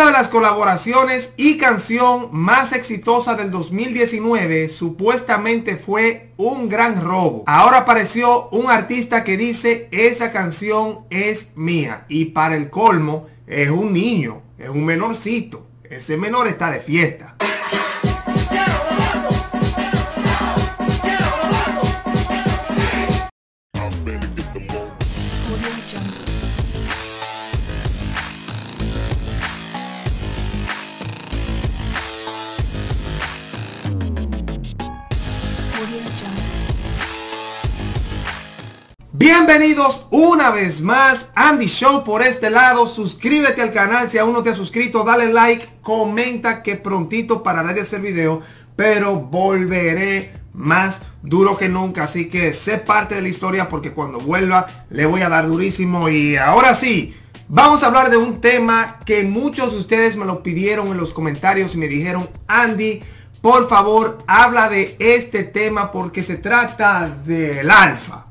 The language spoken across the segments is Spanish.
Una de las colaboraciones y canción más exitosa del 2019 supuestamente fue un gran robo. Ahora apareció un artista que dice esa canción es mía, y para el colmo es un niño, es un menorcito. Ese menor está de fiesta. Bienvenidos una vez más, Andy Show por este lado. Suscríbete al canal si aún no te has suscrito, dale like, comenta que prontito pararé de hacer video, pero volveré más duro que nunca, así que sé parte de la historia porque cuando vuelva le voy a dar durísimo. Y ahora sí, vamos a hablar de un tema que muchos de ustedes me lo pidieron en los comentarios y me dijeron: Andy, por favor, habla de este tema porque se trata del Alfa.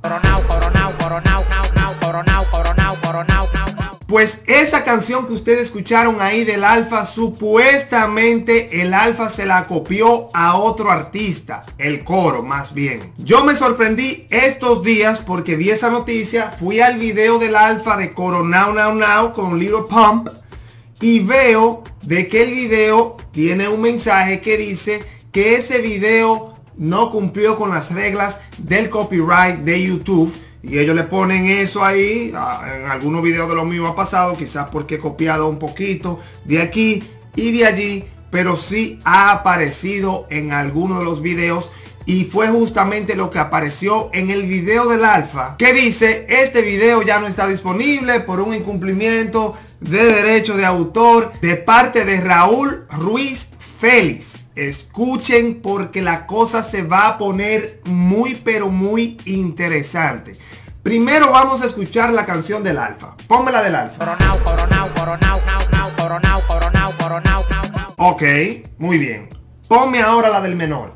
Pues esa canción que ustedes escucharon ahí del Alfa, supuestamente el Alfa se la copió a otro artista, el coro más bien. Yo me sorprendí estos días porque vi esa noticia, fui al video del Alfa de Coro Now Now Now con Little Pump y veo de que el video tiene un mensaje que dice que ese video no cumplió con las reglas del copyright de YouTube. Y ellos le ponen eso ahí. En algunos videos de lo mismo ha pasado, quizás porque he copiado un poquito de aquí y de allí, pero sí ha aparecido en algunos de los videos. Y fue justamente lo que apareció en el video del Alfa, que dice: este video ya no está disponible por un incumplimiento de derecho de autor de parte de Raúl Ruiz Félix. Escuchen porque la cosa se va a poner muy pero muy interesante. Primero vamos a escuchar la canción del Alfa. Ponme la del Alfa. Ok, muy bien. Ponme ahora la del menor.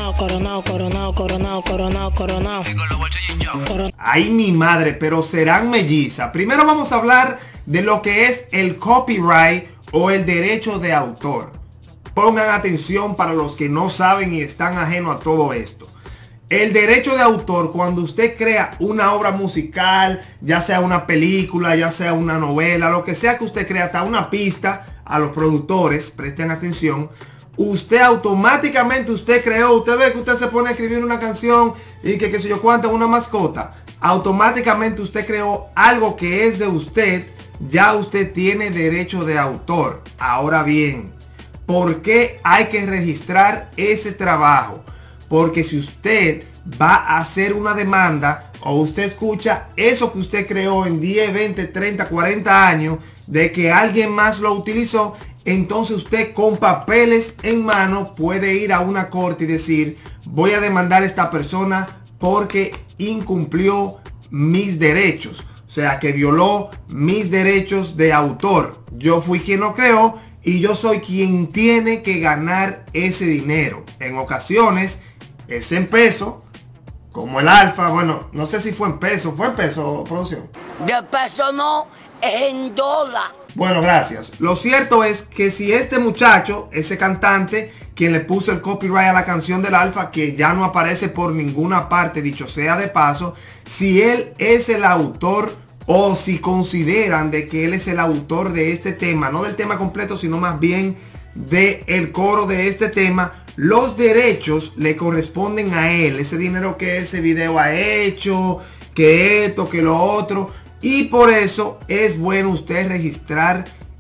Ay, mi madre, pero serán mellizas. Primero vamos a hablar de lo que es el copyright o el derecho de autor. Pongan atención para los que no saben y están ajenos a todo esto. El derecho de autor, cuando usted crea una obra musical, ya sea una película, ya sea una novela, lo que sea que usted crea, hasta una pista, a los productores, presten atención. Usted automáticamente, usted creó, usted ve que usted se pone a escribir una canción y que qué sé yo cuánto, una mascota. Automáticamente usted creó algo que es de usted, ya usted tiene derecho de autor. Ahora bien, ¿por qué hay que registrar ese trabajo? Porque si usted va a hacer una demanda o usted escucha eso que usted creó en 10, 20, 30, 40 años de que alguien más lo utilizó, entonces usted con papeles en mano puede ir a una corte y decir: voy a demandar a esta persona porque incumplió mis derechos. O sea, que violó mis derechos de autor. Yo fui quien lo creó y yo soy quien tiene que ganar ese dinero. En ocasiones es en peso, como el Alfa. Bueno, no sé si fue en peso. ¿Fue en peso, producción? De peso no, en dólar. Bueno, gracias. Lo cierto es que si este muchacho, ese cantante, quien le puso el copyright a la canción del Alfa, que ya no aparece por ninguna parte, dicho sea de paso, si él es el autor o si consideran de que él es el autor de este tema, no del tema completo, sino más bien del coro de este tema, los derechos le corresponden a él. Ese dinero que ese video ha hecho, que esto, que lo otro. Y por eso es bueno usted registrar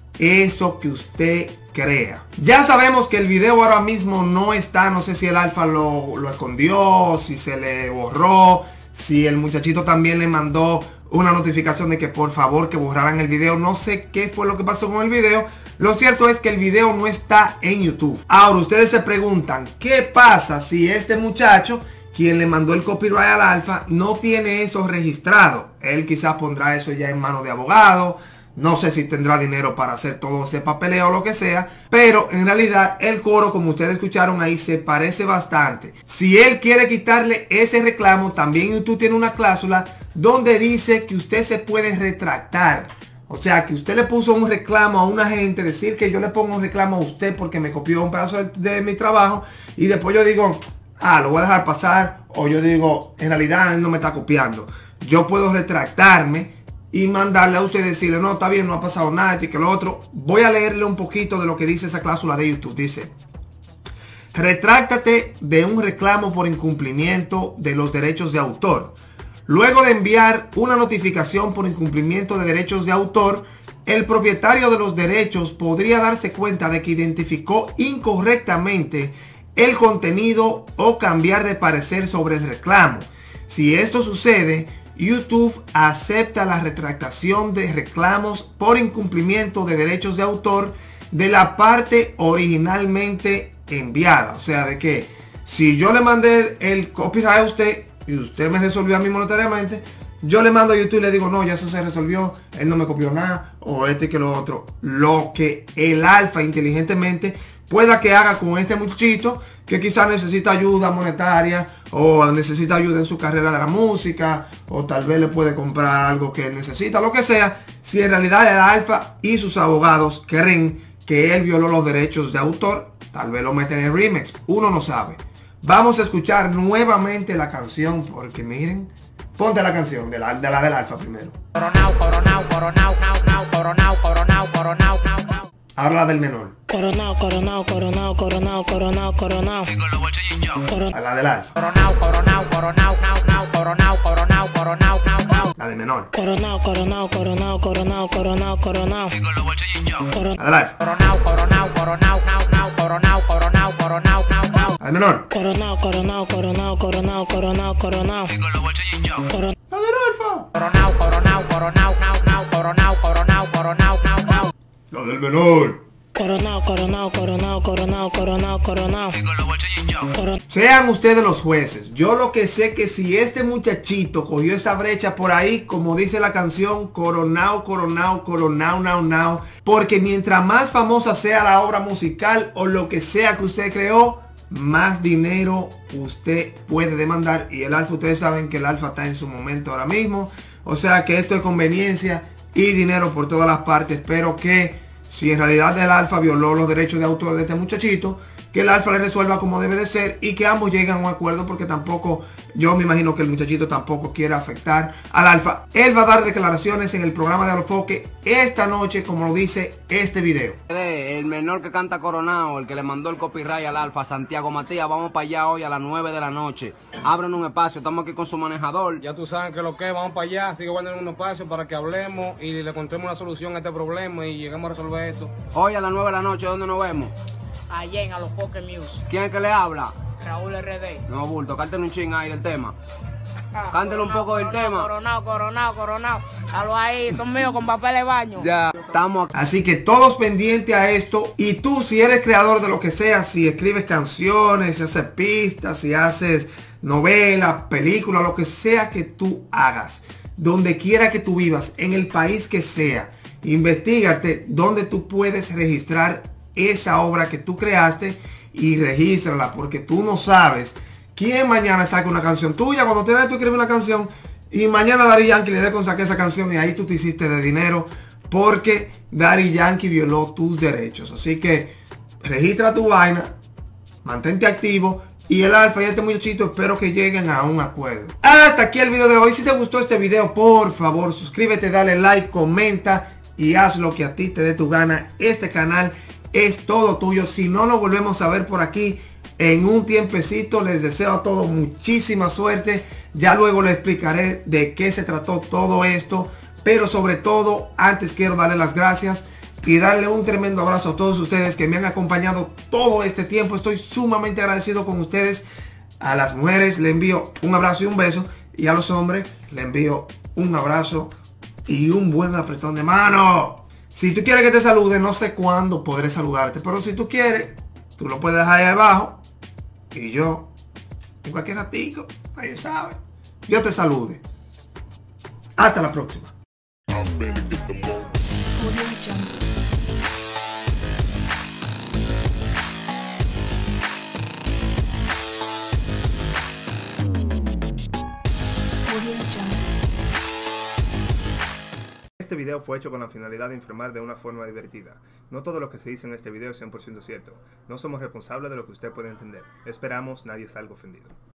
eso que usted crea. Ya sabemos que el video ahora mismo no está. No sé si el Alfa lo escondió, si se le borró, si el muchachito también le mandó una notificación de que por favor que borraran el video. No sé qué fue lo que pasó con el video. Lo cierto es que el video no está en YouTube. Ahora ustedes se preguntan, ¿qué pasa si este muchacho, quien le mandó el copyright al Alfa, no tiene eso registrado? Él quizás pondrá eso ya en manos de abogado. No sé si tendrá dinero para hacer todo ese papeleo o lo que sea. Pero en realidad el coro, como ustedes escucharon ahí, se parece bastante. Si él quiere quitarle ese reclamo, también YouTube tiene una cláusula donde dice que usted se puede retractar. O sea, que usted le puso un reclamo a una gente, decir que yo le pongo un reclamo a usted porque me copió un pedazo de mi trabajo y después yo digo, lo voy a dejar pasar, o yo digo, en realidad él no me está copiando. Yo puedo retractarme y mandarle a usted decirle, no, está bien, no ha pasado nada, y que lo otro. Voy a leerle un poquito de lo que dice esa cláusula de YouTube. Dice: retráctate de un reclamo por incumplimiento de los derechos de autor. Luego de enviar una notificación por incumplimiento de derechos de autor, el propietario de los derechos podría darse cuenta de que identificó incorrectamente el contenido o cambiar de parecer sobre el reclamo. Si esto sucede, YouTube acepta la retractación de reclamos por incumplimiento de derechos de autor de la parte originalmente enviada. O sea, de que si yo le mandé el copyright a usted y usted me resolvió a mí monetariamente, yo le mando a YouTube y le digo, no, ya eso se resolvió, él no me copió nada, o este que lo otro. Lo que el alfa inteligentemente pueda que haga con este muchachito que quizás necesita ayuda monetaria o necesita ayuda en su carrera de la música, o tal vez le puede comprar algo que él necesita, lo que sea. Si en realidad el alfa y sus abogados creen que él violó los derechos de autor, tal vez lo meten en remix, uno no sabe. Vamos a escuchar nuevamente la canción porque miren, ponte la canción de la del alfa primero. Coronao, coronao, coronao, coronao, coronao, coronao, coronao, coronao. Ahora la del menor. Coronao, coronao, coronao, coronao, coronao, coronao. A la del alfa. Coronao, coronao, coronao, coronao, coronao, coronao, coronao, coronao. La del menor. Coronao, coronao, coronao, coronao, coronao, coronao. La del alfa. Coronao, coronao, coronao, coronao, coronao, coronao, coronao, coronao. La del menor. Coronao, coronao, coronao, coronao, coronao, coronao. La del alfa. Coronao, coronao, coronao, coronao, coronao, coronao, coronao, coronao. La del menor. Coronao, coronao, coronao, coronao, coronao, coronao. Sean ustedes los jueces. Yo lo que sé que si este muchachito cogió esa brecha por ahí, como dice la canción, coronao, coronao, coronao, now, now, porque mientras más famosa sea la obra musical o lo que sea que usted creó, más dinero usted puede demandar. Y el alfa, ustedes saben que el alfa está en su momento ahora mismo. O sea que esto es conveniencia y dinero por todas las partes. Pero que si en realidad el alfa violó los derechos de autor de este muchachito, que el alfa le resuelva como debe de ser y que ambos lleguen a un acuerdo, porque tampoco, yo me imagino que el muchachito tampoco quiere afectar al alfa. Él va a dar declaraciones en el programa de Alofoque esta noche, como lo dice este video. El menor que canta Coronao, el que le mandó el copyright al alfa, Santiago Matías, vamos para allá hoy a las 9 de la noche. Abren un espacio, estamos aquí con su manejador. Ya tú sabes que lo que vamos para allá, sigue guardando un espacio para que hablemos y le encontremos una solución a este problema y lleguemos a resolver esto. Hoy a las 9 de la noche, ¿dónde nos vemos? Allá en Alofoque Music. ¿Quién es que le habla? Raúl RD. No, bulto, cántale un ching ahí del tema. Cántale un poco del tema. Coronao, coronao, coronao. Halo ahí, son míos con papel de baño. Ya, estamos aquí. Así que todos pendientes a esto. Y tú, si eres creador de lo que sea, si escribes canciones, si haces pistas, si haces novelas, películas, lo que sea que tú hagas, donde quiera que tú vivas, en el país que sea, investígate donde tú puedes registrar esa obra que tú creaste y regístrala, porque tú no sabes quién mañana saca una canción tuya. Cuando tienes tú escribir una canción y mañana Daddy Yankee le dé con sacar esa canción y ahí tú te hiciste de dinero porque Daddy Yankee violó tus derechos. Así que registra tu vaina, mantente activo, y el alfa y este muchachito espero que lleguen a un acuerdo. Hasta aquí el video de hoy. Si te gustó este video, por favor suscríbete, dale like, comenta y haz lo que a ti te dé tu gana. Este canal es todo tuyo. Si no nos volvemos a ver por aquí en un tiempecito, les deseo a todos muchísima suerte. Ya luego les explicaré de qué se trató todo esto, pero sobre todo antes quiero darle las gracias y darle un tremendo abrazo a todos ustedes que me han acompañado todo este tiempo. Estoy sumamente agradecido con ustedes. A las mujeres le envío un abrazo y un beso, y a los hombres le envío un abrazo y un buen apretón de mano. Si tú quieres que te salude, no sé cuándo podré saludarte, pero si tú quieres, tú lo puedes dejar ahí abajo y yo, en cualquier ratico, nadie sabe, yo te salude. Hasta la próxima. Este video video fue hecho con la finalidad de informar de una forma divertida. No todo lo que se dice en este video es 100% cierto. No somos responsables de lo que usted puede entender. Esperamos nadie salga ofendido.